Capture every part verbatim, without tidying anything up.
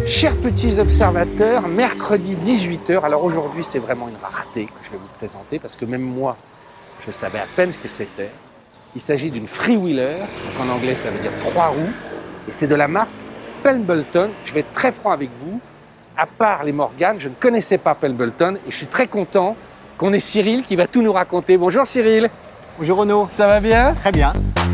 Chers petits observateurs, mercredi dix-huit heures. Alors aujourd'hui, c'est vraiment une rareté que je vais vous présenter parce que même moi, je savais à peine ce que c'était. Il s'agit d'une freewheeler, donc en anglais ça veut dire trois roues, et c'est de la marque Pemberton. Je vais être très franc avec vous, à part les Morgan, je ne connaissais pas Pemberton et je suis très content qu'on ait Cyril qui va tout nous raconter. Bonjour Cyril. Bonjour Renaud. Ça va bien? Très bien.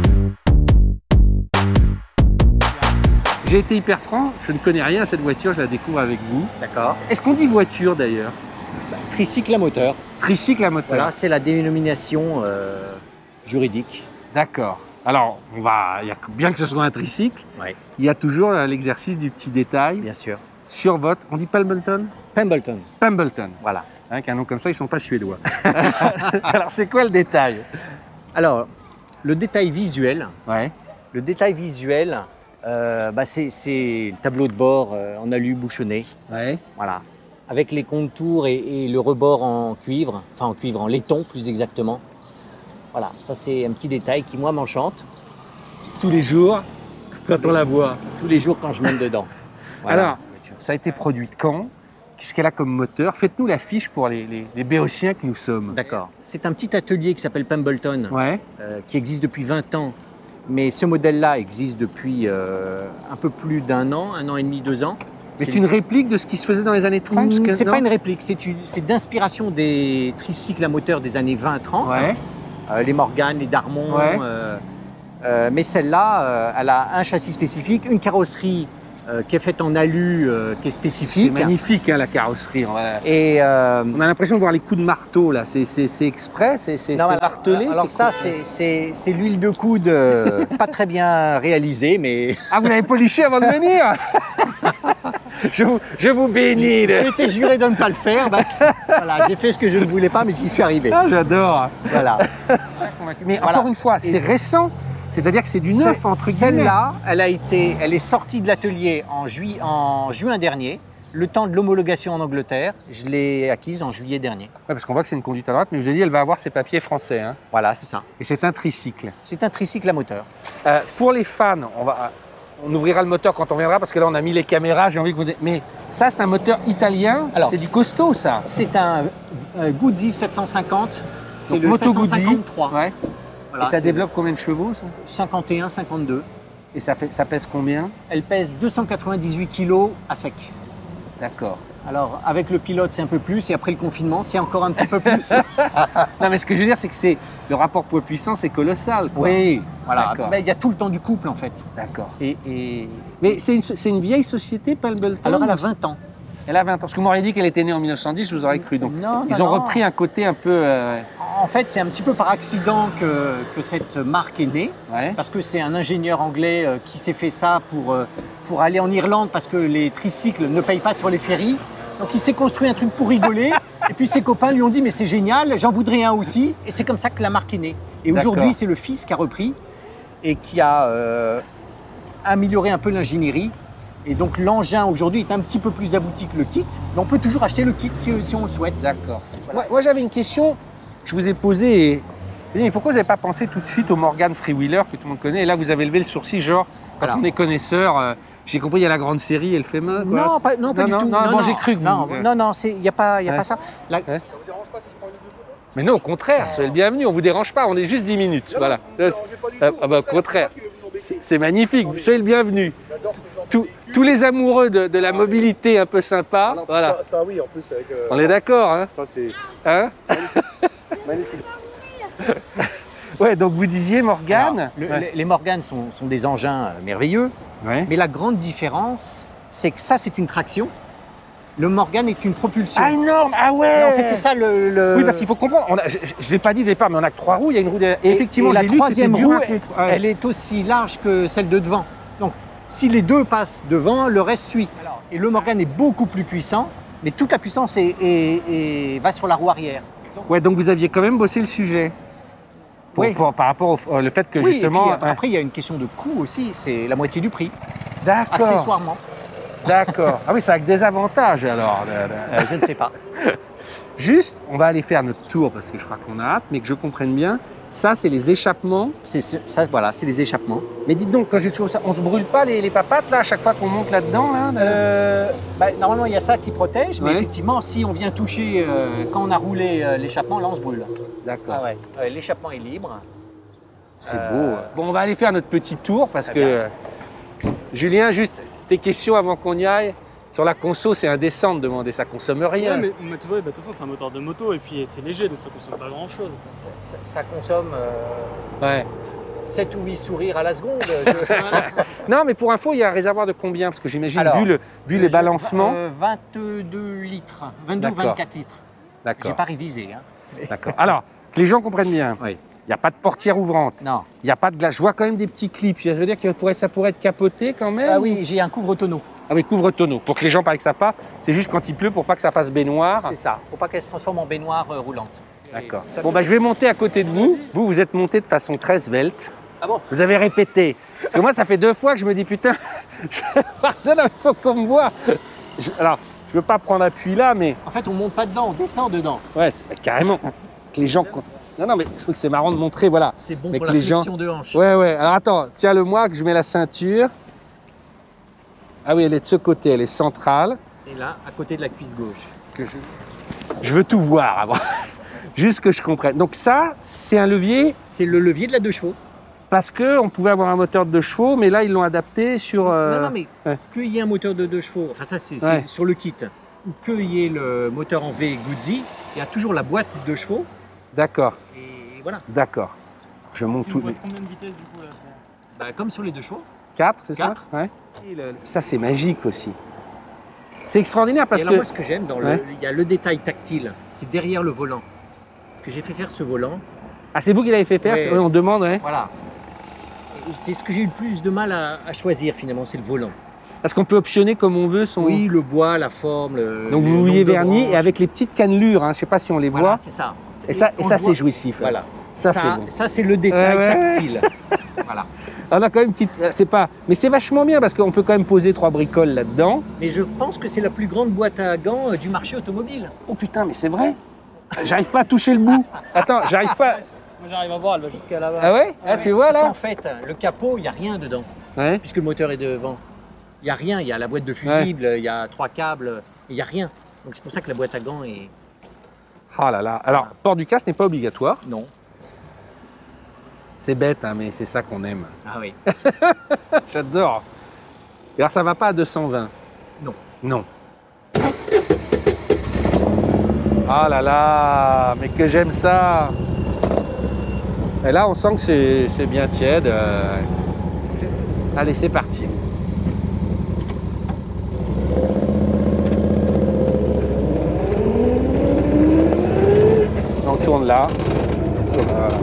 J'ai été hyper franc, je ne connais rien à cette voiture, je la découvre avec vous. D'accord. Est-ce qu'on dit voiture d'ailleurs? Bah, tricycle à moteur. Tricycle à moteur. Voilà, c'est la dénomination euh, juridique. D'accord. Alors, on va, il y a, bien que ce soit un tricycle, Oui. il y a toujours l'exercice du petit détail Bien sûr. sur votre, on dit Pemberton? Pemberton. Pemberton. Voilà. Hein, qu'un nom comme ça, ils ne sont pas suédois. Alors, c'est quoi le détail? Alors, le détail visuel, Ouais. le détail visuel, euh, bah, c'est le tableau de bord euh, en alu bouchonné. Ouais. Voilà. Avec les contours et, et le rebord en cuivre, enfin en cuivre, en laiton plus exactement. Voilà, ça c'est un petit détail qui moi m'enchante. Tous les jours, quand on la voit. Tous les jours quand je monte dedans. Voilà. Alors, ça a été produit quand? Qu'est-ce qu'elle a comme moteur? Faites-nous la fiche pour les, les, les béotiens que nous sommes. D'accord. C'est un petit atelier qui s'appelle Pemberton, Ouais. euh, qui existe depuis vingt ans. Mais ce modèle-là existe depuis euh, un peu plus d'un an, un an et demi, deux ans. Mais c'est une réplique de ce qui se faisait dans les années trente? Mmh, c'est pas une réplique, c'est d'inspiration des tricycles à moteur des années vingt trente. Ouais. Euh, les Morgan, les Darmon. Ouais. Euh, euh, mais celle-là, euh, elle a un châssis spécifique, une carrosserie euh, qui est faite en alu, euh, qui est C'est spécifique. magnifique hein, la carrosserie. On, va... Et euh, on a l'impression de voir les coups de marteau là. C'est exprès, c'est non, alors, martelé. alors ça, c'est l'huile de coude, euh, pas très bien réalisée, mais Ah, vous l'avez poliché avant de venir? je, vous, je vous bénis. je m'étais juré de ne pas le faire. Donc, voilà, j'ai fait ce que je ne voulais pas, mais j'y suis arrivé. Ah, j'adore. Voilà. Mais Voilà. encore une fois, c'est récent. C'est-à-dire que c'est du neuf entre guillemets. Celle-là, elle a été, elle est sortie de l'atelier en, jui en juin dernier. Le temps de l'homologation en Angleterre, je l'ai acquise en juillet dernier. Ouais, parce qu'on voit que c'est une conduite à droite, mais je vous ai dit, elle va avoir ses papiers français. Hein. Voilà, c'est ça. Et c'est un tricycle. C'est un tricycle à moteur. Euh, pour les fans, on, va, on ouvrira le moteur quand on viendra, parce que là, on a mis les caméras. J'ai envie que vous... Mais ça, c'est un moteur italien. C'est du costaud, ça. C'est un, un Guzzi sept cent cinquante. C'est le Moto sept cent cinquante-trois. Ouais. Voilà, et ça développe combien de chevaux, ça? cinquante et un, cinquante-deux. Et ça, fait, ça pèse combien? Elle pèse deux cent quatre-vingt-dix-huit kilos à sec. D'accord. Alors, avec le pilote, c'est un peu plus, et après le confinement, c'est encore un petit peu plus. Non, mais ce que je veux dire, c'est que c'est le rapport poids-puissance est colossal. Quoi. Oui, voilà. D'accord. Mais il y a tout le temps du couple, en fait. D'accord. Et, et... Mais c'est une, une vieille société, Pemberton? Alors, elle a vingt ans. Elle a vingt ans. Parce que vous m'auriez dit qu'elle était née en mille neuf cent dix, je vous aurais cru. Donc, non, ils non, ont non. repris un côté un peu... Euh... En fait, c'est un petit peu par accident que, que cette marque est née. Ouais. Parce que c'est un ingénieur anglais euh, qui s'est fait ça pour, euh, pour aller en Irlande parce que les tricycles ne payent pas sur les ferries. Donc il s'est construit un truc pour rigoler. Et puis ses copains lui ont dit « mais c'est génial, j'en voudrais un aussi ». Et c'est comme ça que la marque est née. Et aujourd'hui, c'est le fils qui a repris et qui a euh, amélioré un peu l'ingénierie. Et donc l'engin aujourd'hui est un petit peu plus abouti que le kit. Mais on peut toujours acheter le kit si, si on le souhaite. D'accord. Voilà. Moi, moi j'avais une question, je vous ai posée. Et... Mais pourquoi vous n'avez pas pensé tout de suite au Morgan Freewheeler que tout le monde connaît? Et là, vous avez levé le sourcil, genre, quand Alors. on est connaisseur, euh, j'ai compris, il y a la grande série, elle fait main. Quoi. Non, pas, non, pas non, du non, tout. Non, bon, j'ai cru que vous... Non, euh... non, non, il n'y a, pas, y a Ouais. pas ça. La... Ouais. Mais non, au contraire, soyez le bienvenu, on ne vous dérange pas, on est juste dix minutes. Non, voilà. non, vous ne dérangez pas du Ah, tout. ah bah, au C'est contraire. moi qui vais vous embêter. C'est magnifique, soyez le bienvenu. J'adore ce genre de Tous, véhicule. tous les amoureux de, de la Ah, oui. mobilité un peu sympa, Ah non, voilà. ça, ça, oui, en plus avec. euh, On est d'accord, hein, Ça c'est hein? magnifique. Ouais, donc vous disiez Morgan. Alors, le- Ouais. les, les Morgan sont, sont des engins euh, merveilleux, Ouais. mais la grande différence, c'est que ça, c'est une traction. Le Morgan est une propulsion. Ah, énorme, ah ouais. Mais en fait, c'est ça le. le- Oui, parce qu'il faut comprendre, on a- je ne l'ai pas dit au départ, mais on a que trois roues, il y a une roue derrière. Et, Et- effectivement, et la j'ai lu que c'était troisième dur roue, à contre- ouais. Elle est aussi large que celle de devant. Donc, si les deux passent devant, le reste suit. Et le Morgan est beaucoup plus puissant, mais toute la puissance est, est- est- va sur la roue arrière. Donc, Ouais, donc vous aviez quand même bossé le sujet. Pour, Oui. pour- par rapport au euh, le fait que oui, et justement. puis, ouais. après, il y a une question de coût aussi. C'est la moitié du prix, D'accord. accessoirement. D'accord. Ah oui, ça a que des avantages alors. le- le- Euh, je ne sais pas. Juste, on va aller faire notre tour parce que je crois qu'on a hâte, mais que je comprenne bien. Ça, c'est les échappements. C'est ce- ça, voilà, c'est les échappements. Mais dites donc, quand j'ai toujours ça, on se brûle pas les, les papates là à chaque fois qu'on monte là-dedans là, là Euh, bah, normalement, il y a ça qui protège, mais Ouais. effectivement, si on vient toucher, euh, quand on a roulé euh, l'échappement, là, on se brûle. D'accord. ouais. Ouais, l'échappement est libre. C'est Euh, beau. Bon, on va aller faire notre petit tour parce Très que euh, Julien, juste tes questions avant qu'on y aille. Sur la conso, c'est indécent de demander, ça consomme rien. Ouais, mais, mais tu vois, bah, de toute façon, c'est un moteur de moto et puis c'est léger, donc ça consomme pas grand chose. Ça, ça- ça consomme euh, Ouais. sept ou huit sourires à la seconde. Je- Non, mais pour info, il y a un réservoir de combien? Parce que j'imagine, Alors, vu, le, vu les Je- balancements. euh, vingt-deux litres, vingt-deux ou D'accord. vingt-quatre litres. J'ai D'accord. pas révisé. Hein. D'accord. Alors, que les gens comprennent bien. Oui. Il n'y a pas de portière ouvrante. Non. Il n'y a pas de glace. Je vois quand même des petits clips. Ça veut dire que pourrait- ça pourrait être capoté quand même? Ah oui, j'ai un couvre-tonneau. Ah oui, couvre-tonneau. Pour que les gens, par exemple, savent pas, c'est juste quand il pleut pour pas que ça fasse baignoire. C'est ça. Faut pas qu'elle se transforme en baignoire euh, roulante. D'accord. Bon, bah, je vais monter à côté de vous. Vous, vous êtes monté de façon très svelte. Ah bon? Vous avez répété. Parce que moi, ça fait deux fois que je me dis, putain, je- pardon, il faut qu'on me voit. Je- alors, je veux pas prendre appui là, mais En fait, on monte pas dedans, on descend dedans. ouais, c'est- bah, carrément. Que les gens. Non, non, mais je trouve que c'est marrant de montrer, voilà. C'est bon Mais pour que la les gens- flexion de hanche. Ouais, ouais. Alors attends, tiens-le-moi que je mets la ceinture. Ah oui, elle est de ce côté, elle est centrale. Et là, à côté de la cuisse gauche. Que je... je veux tout voir avant. Juste que je comprenne. Donc ça, c'est un levier C'est le levier de la deux chevaux. parce qu'on pouvait avoir un moteur de deux chevaux, mais là, ils l'ont adapté sur... euh, Non, non, mais ouais. qu'il y ait un moteur de deux chevaux, enfin ça c'est c'est Ouais. sur le kit, ou qu'il y ait le moteur en V Guzzi, il y a toujours la boîte de deux chevaux. D'accord, Et voilà. d'accord. Je monte Tu tout... me vois combien de vitesses du coup là pour- Bah, comme sur les deux chevaux. quatre, c'est ça? Quatre. Ouais. Et, le- Ça, c'est magique aussi. C'est extraordinaire parce et alors que... moi ce que j'aime, dans le, Ouais. il y a le détail tactile, c'est derrière le volant. Parce que j'ai fait faire ce volant, Ah, c'est vous qui l'avez fait faire? Ouais. c'est- ouais, on demande, ouais. voilà. Et c'est ce que j'ai eu le plus de mal à, à choisir finalement, c'est le volant. Parce qu'on peut optionner comme on veut son... Oui, le bois, la forme, le. Donc le vous vouliez nombre de vernis et branches. avec les petites cannelures, hein, je ne sais pas si on les Voilà, voit. c'est ça. Et ça, et on ça le voit. c'est jouissif. hein. Voilà. Ça, Ça, c'est bon. ça, c'est le détail Ouais, ouais, ouais. tactile. Voilà. On a quand même une petite... C'est pas... Mais c'est vachement bien parce qu'on peut quand même poser trois bricoles là-dedans. Mais je pense que c'est la plus grande boîte à gants euh, du marché automobile. Oh putain, mais c'est vrai. J'arrive pas à toucher le bout. Attends, j'arrive pas... Moi j'arrive à voir, elle va jusqu'à là-bas. Ah ouais, ah, tu vois Parce là qu'en fait, le capot, il n'y a rien dedans, Ouais. puisque le moteur est devant. Il n'y a rien, il y a la boîte de fusible, il y a trois câbles, il n'y a rien. Donc c'est pour ça que la boîte à gants est... Oh là là. Alors, port du casque n'est pas obligatoire. Non. C'est bête, hein, mais c'est ça qu'on aime. Ah oui. J'adore. Et alors, ça va pas à deux cent vingt? Non. Non. Ah là là, mais que j'aime ça. Et là, on sent que c'est c'est bien tiède. euh. Allez, c'est parti. On tourne là. Voilà.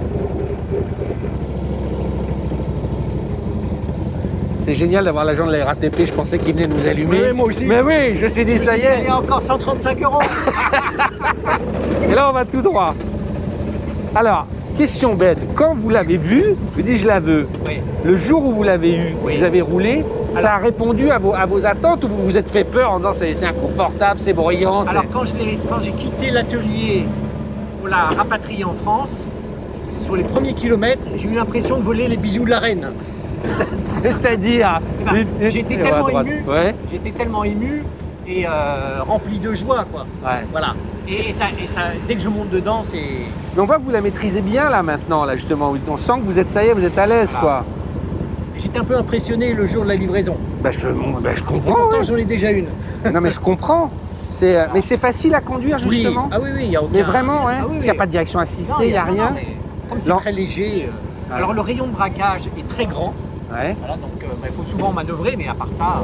C'est génial d'avoir l'agent de la R A T P. Je pensais qu'il venait nous allumer. Oui, moi aussi. Mais oui, je me suis dit, ça y Il y est. a encore cent trente-cinq euros. Et là, on va tout droit. Alors, question bête. Quand vous l'avez vu, je dis je la veux. Oui. Le jour où vous l'avez eu, Oui. vous avez roulé, ça a répondu à vos, à vos attentes ou vous vous êtes fait peur en disant c'est c'est inconfortable, c'est bruyant c'est- Alors quand je l'ai- quand j'ai quitté l'atelier pour la rapatrier en France, sur les premiers kilomètres, j'ai eu l'impression de voler les bijoux de la reine. C'est-à-dire ben, et- et- j'étais et- tellement à droite. ému. Ouais, J'étais tellement ému et euh, rempli de joie, quoi. ouais. Voilà. Et, et ça, et ça, dès que je monte dedans, c'est... Mais on voit que vous la maîtrisez bien là maintenant, là justement. On sent que vous êtes, ça y est, vous êtes à l'aise Voilà. quoi. J'étais un peu impressionné le jour de la livraison. Bah, je, bah, je Et comprends. pourtant, ouais. j'en ai déjà une. Non mais je comprends. C'est, euh, mais c'est facile à conduire justement. Oui. Ah oui, oui, il y a aucun... Mais vraiment, ouais. Ah oui, Il oui. n'y a pas de direction Non, assistée, il n'y a non, rien. non, mais comme c'est Non. très léger... euh, Ouais. Alors le rayon de braquage est très grand. Ouais. Voilà, donc euh, bah, il faut souvent manœuvrer, mais à part ça...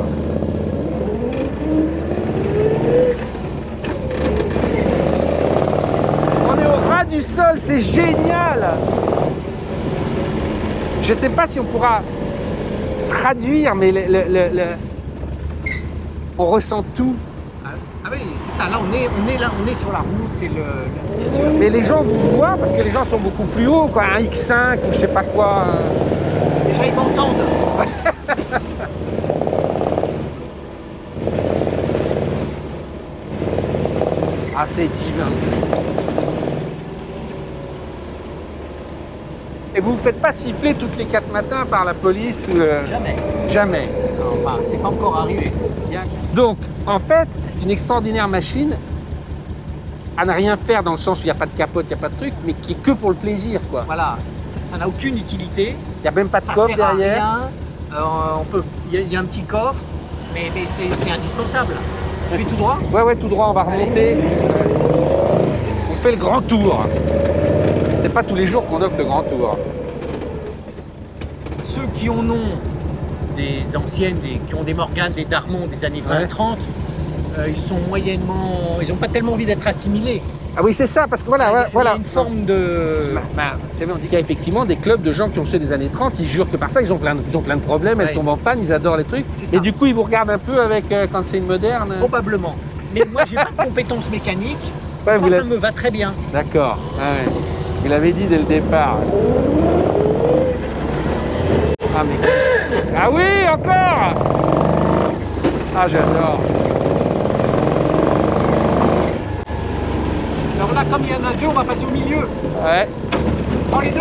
On est au ras du sol, c'est génial. Je ne sais pas si on pourra traduire, mais le, le- le- le- on ressent tout. Ah, ah oui, c'est ça. Là, on est, on est là, on est sur la route. C'est le, le- bien sûr. Mais les gens vous voient parce que les gens sont beaucoup plus hauts, quoi, un X cinq ou je sais pas quoi. Déjà, ils m'entendent. Ah, c'est divin. Et vous ne vous faites pas siffler toutes les quatre matins par la police ou le... Jamais. Jamais. Non, enfin, c'est pas encore arrivé. Bien. Donc, en fait, c'est une extraordinaire machine à ne rien faire dans le sens où il n'y a pas de capote, il n'y a pas de truc, mais qui est que pour le plaisir, quoi. Voilà, ça ça n'a aucune utilité. Il n'y a même pas de Ça coffre sert à derrière. rien. Euh, on peut, il y, a- il y a un petit coffre, mais, mais c'est c'est indispensable. Tu es tout droit. Ouais, ouais, tout droit, on va remonter. On fait le grand tour. C'est pas tous les jours qu'on offre le grand tour. Ceux qui en ont des anciennes, des, qui ont des Morgan, des Darmon des années vingt Ouais. trente, euh, ils sont moyennement, ils n'ont pas tellement envie d'être assimilés. Ah oui, c'est ça, parce que voilà, il y a, ouais, il y a voilà. une forme de... Bah, bah, vous savez, on dit qu'il y a effectivement des clubs de gens qui ont ceux des années trente, ils jurent que par ça, ils ont plein de, ils ont plein de problèmes, elles Ouais. tombent en panne, ils adorent les trucs. C'est ça. Et du coup, ils vous regardent un peu avec euh, quand c'est une moderne. Probablement. Mais moi, j'ai pas de compétences mécaniques. Ouais, ça, vous ça l'avez- me va très bien. D'accord. Ah ouais. Vous l'avez dit dès le départ. Ah mais. Ah oui, encore. Ah j'adore. Alors là, comme il y en a deux, on va passer au milieu. Ouais. Prends les deux.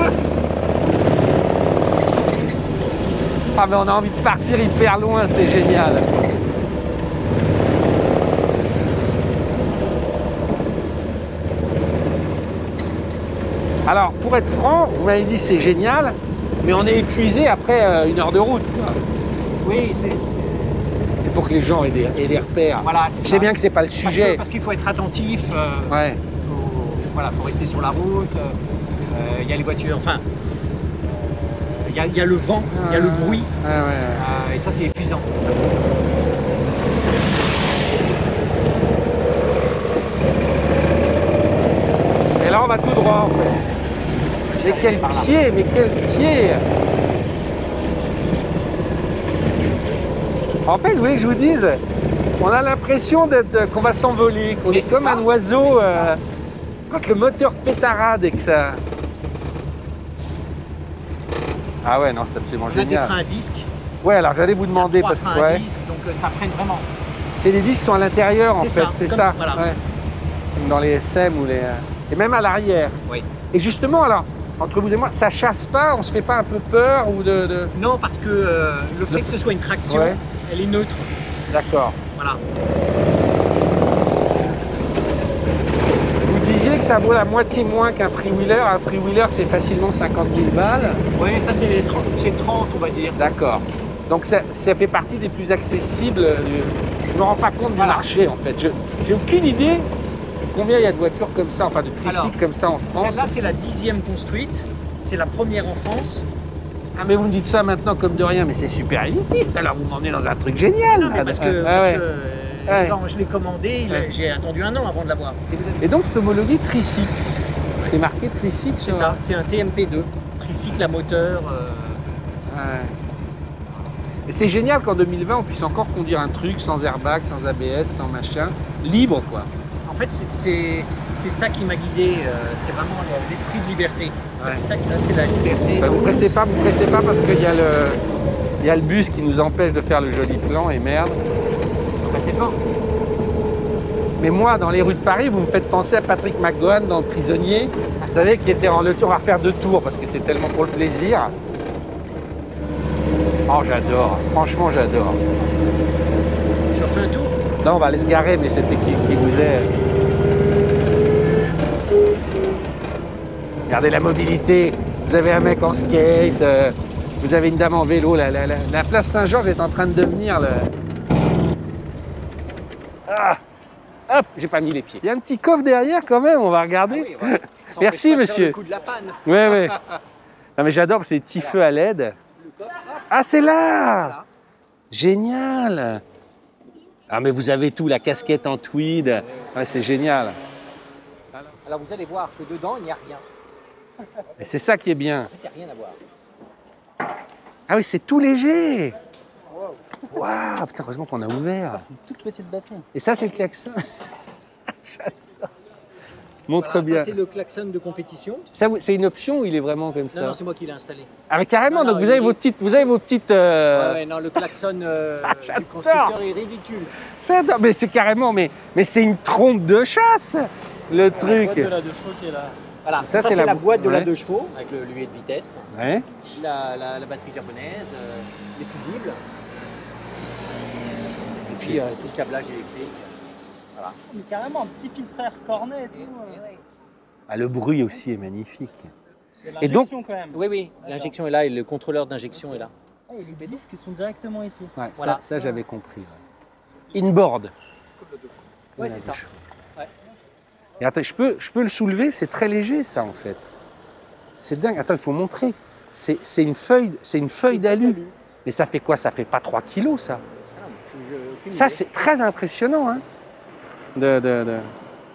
Ah mais on a envie de partir hyper loin, c'est génial. Alors, pour être franc, vous m'avez dit c'est génial, mais on est épuisé après euh, une heure de route, quoi. Oui, c'est... c'est- C'est pour que les gens aient des, aient des repères. Voilà, c'est Je ça. sais bien que c'est pas le Parce sujet. que- Parce qu'il faut être attentif. euh, Ouais. faut, voilà, faut rester sur la route. euh, Il y a les voitures. Enfin, euh, il y, a- il y a le vent, il y a le bruit. Ouais, ouais, ouais. euh, et ça, c'est épuisant. Et là, on va tout droit, en fait. Mais quel Par là. pied, mais quel pied! En fait, vous voulez que je vous dise, on a l'impression d'être, qu'on va s'envoler, qu'on Mais est c'est comme ça. un Mais oiseau c'est euh, quand le moteur pétarade et que ça. Ah ouais, non, c'est absolument On a des génial. freins à disque. Ouais, alors j'allais vous demander Trois parce que freins à ouais, disque, donc euh, ça freine vraiment. c'est des disques qui sont à l'intérieur en C'est fait, ça, c'est comme- ça. voilà. Ouais. Comme dans les S M ou les euh, et même à l'arrière. Oui. Et justement, alors entre vous et moi, ça chasse pas, on se fait pas un peu peur ou de. de... Non, parce que euh, le fait que ce soit une traction, Ouais. elle est neutre. D'accord. Voilà. Vous disiez que ça vaut la moitié moins qu'un freewheeler. Un freewheeler, c'est facilement cinquante mille balles. Oui, ça c'est les trente, c'est trente, on va dire. D'accord. Donc ça, ça fait partie des plus accessibles. euh, du- Je ne me rends pas compte du Voilà. marché en fait. Je j'ai aucune idée combien il y a de voitures comme ça, enfin de tricycles Alors, comme ça en France. Celle-là, c'est la dixième construite. C'est la première en France. Ah mais vous me dites ça maintenant comme de rien, mais c'est super élitiste. Alors vous m'emmenez dans un truc génial. Non, mais parce que, Ah, parce ouais. que, euh, Ouais. quand je l'ai commandé, il a- Ouais. j'ai attendu un an avant de l'avoir. Et donc c'est homologué tricycle. C'est marqué tricycle. C'est sur- ça, c'est un T M P deux. Tricycle à moteur. euh, Ouais. Et c'est génial qu'en deux mille vingt, on puisse encore conduire un truc sans airbag, sans A B S, sans machin, libre quoi. En fait, c'est- c'est c'est ça qui m'a guidé. euh, c'est vraiment le- l'esprit de liberté. Ouais. C'est ça, que- ça, c'est la liberté. Bah, vous pressez pas, vous pressez pas parce qu'il y a le, il y a le bus qui nous empêche de faire le joli plan et merde. Bah, c'est pas. Mais moi, dans les rues de Paris, vous me faites penser à Patrick McGowan dans Le Prisonnier. Vous savez, qui était en le tour, on va faire deux tours parce que c'est tellement pour le plaisir. Oh, j'adore. Franchement, j'adore. Je refais un tour. Non, on va aller se garer, mais c'était qui, qui vous est. Regardez la mobilité. Vous avez un mec en skate, euh, vous avez une dame en vélo. La, la- la- la place Saint-Georges est en train de devenir le. Ah, hop, j'ai pas mis les pieds. Il y a un petit coffre derrière quand même, on va regarder. Ah oui, voilà. Ça Merci, empêche pas de faire monsieur. Le coup de la panne. Ouais, ouais. Non, mais j'adore ces petits feux à L E D. Ah, c'est là! Génial! Ah, mais vous avez tout, la casquette en tweed. Ouais, c'est génial. Alors vous allez voir que dedans, il n'y a rien. Et c'est ça qui est bien. En fait, il n'y a rien à voir. Ah oui, c'est tout léger. Waouh, putain, heureusement qu'on a ouvert. C'est une toute petite batterie. Et ça, c'est le klaxon. J'adore ça. Montre Voilà, bien. Ça, c'est le klaxon de compétition. Ça, vous- c'est une option ou il est vraiment comme ça? Non, non, c'est moi qui l'ai installé. Ah mais carrément, Non, donc non, vous il avez est- vos petites, vous avez vos petites. euh, Ouais, ouais, non, le klaxon euh, Ah, du j'adore. constructeur est ridicule. J'adore, mais c'est carrément, mais, mais c'est une trompe de chasse, le La truc. boîte de la deux chevaux qui est là. Voilà, Ça, ça, c'est c'est la la, bo- boîte de ouais. la deux chevaux avec le levier de vitesse, Ouais. la, la- la batterie japonaise, euh, les fusibles, et puis euh, tout le câblage électrique. Voilà. Mais carrément, un petit filtre air cornet et tout. euh. Ah, le bruit aussi est magnifique. Il y a Et donc- l'injection quand même. Oui, oui, l'injection est là et le contrôleur d'injection est là. Ah, et les disques sont directement ici. Ouais, Voilà. Ça, ça j'avais compris. ouais. Inboard. Ouais, c'est ça. Ouais. Et attends, je peux, je peux le soulever, c'est très léger ça en fait. C'est dingue. Attends, il faut montrer. C'est c'est une feuille, c'est une feuille d'alu. Mais ça fait quoi? Ça fait pas trois kilos ça. Ah, non, je- je- aucune Ça idée. c'est très impressionnant. Hein, de, de, de-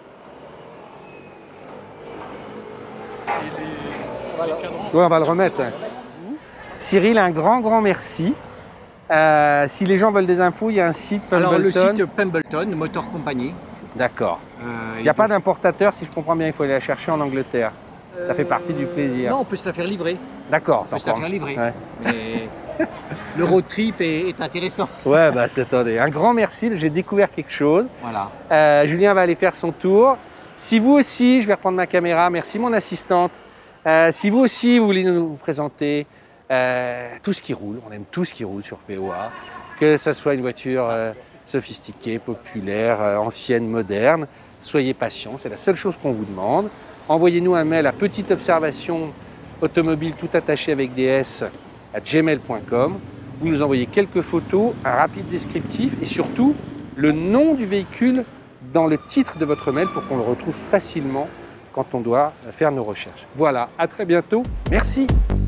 Et les, Voilà. les cadrans. Ouais, on va le remettre. ouais. Cyril, un grand, grand merci. Euh, si les gens veulent des infos, il y a un site, Alors le Pembleton. site Pembleton, Motor Compagnie. D'accord. Euh, Il n'y a pas d'importateur, si je comprends bien, il faut aller la chercher en Angleterre. Ça fait partie du plaisir. Non, on peut se la faire livrer. D'accord. On peut c'est se la encore- faire livrer. Ouais. Mais le road trip est, est intéressant. Ouais, bah c'est attendez. Un grand merci, j'ai découvert quelque chose. Voilà. Euh, Julien va aller faire son tour. Si vous aussi, je vais reprendre ma caméra, merci mon assistante. Euh, si vous aussi, vous voulez nous présenter euh, tout ce qui roule, on aime tout ce qui roule sur P O A, que ce soit une voiture euh, sophistiquée, populaire, euh, ancienne, moderne, soyez patients, c'est la seule chose qu'on vous demande. Envoyez-nous un mail à petite observation automobile tout attaché avec des S à gmail point com. Vous nous envoyez quelques photos, un rapide descriptif et surtout le nom du véhicule dans le titre de votre mail pour qu'on le retrouve facilement quand on doit faire nos recherches. Voilà, à très bientôt. Merci.